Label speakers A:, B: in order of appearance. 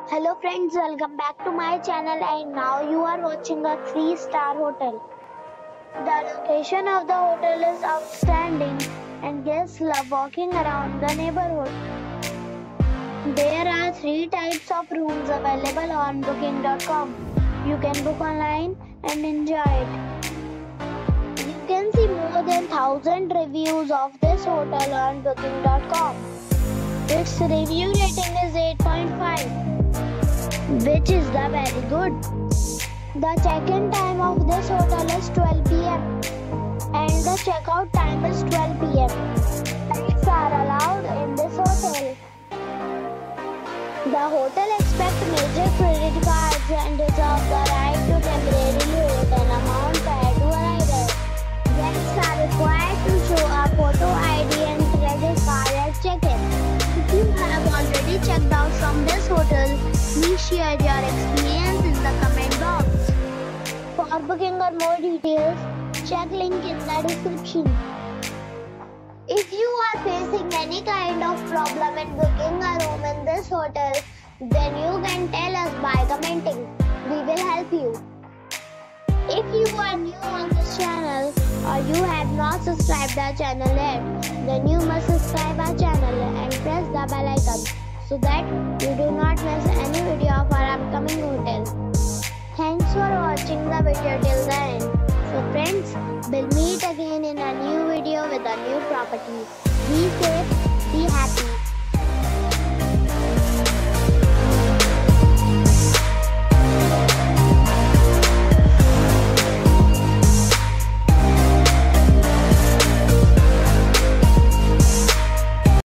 A: Hello friends, welcome back to my channel and now you are watching a 3-star hotel. The location of the hotel is outstanding and guests love walking around the neighborhood. There are 3 types of rooms available on booking.com. You can book online and enjoy it. You can see more than 1000 reviews of this hotel on booking.com. Its review rating is 8.5. which is the very good. The check-in time of this hotel is 12 p.m. and the check-out time is 12 p.m. Pets are allowed in this hotel. The hotel accepts major credit cards and reserves the right to temporarily hold an amount prior to arrival. Guests are required to show a photo ID and credit card at check-in. If you have already checked out from this hotel, please share your experience in the comment box. For booking or more details, check link in the description. If you are facing any kind of problem in booking a room in this hotel, then you can tell us by commenting. We will help you. If you are new on this channel or you have not subscribed our channel yet, then you must subscribe our channel and press the bell icon so that you do not miss any video of our upcoming hotel. Thanks for watching the video till the end. So friends, we'll meet again in a new video with a new property. Be safe.